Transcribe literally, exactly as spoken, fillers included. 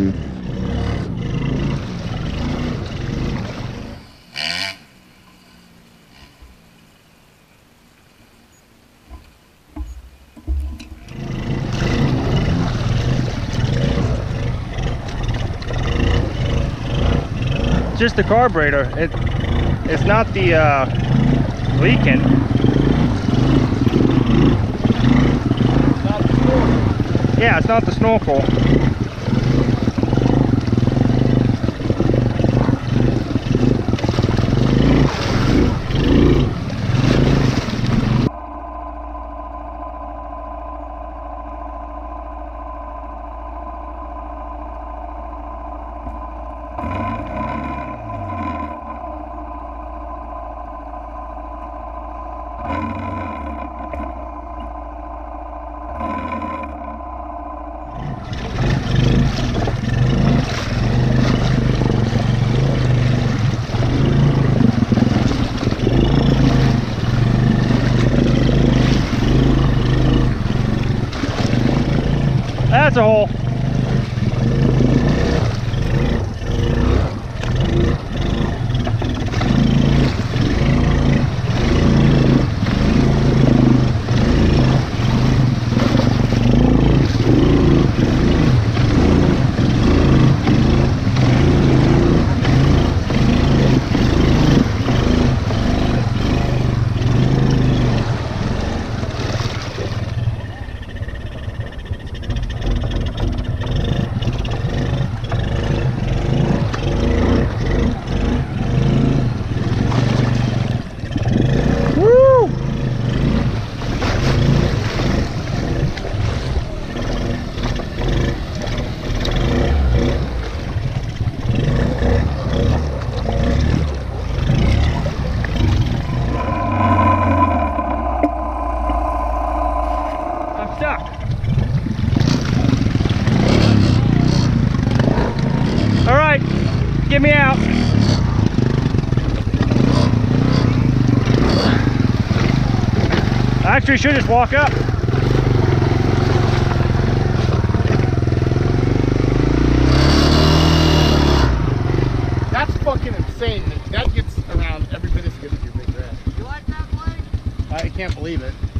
Just the carburetor. It it's not the uh, leaking. It's not the snorkel. Yeah, it's not the snorkel. That's a hole. Get me out. I actually should just walk up. That's fucking insane. That gets around every bit as good as your big red. You like that, Blake? I can't believe it.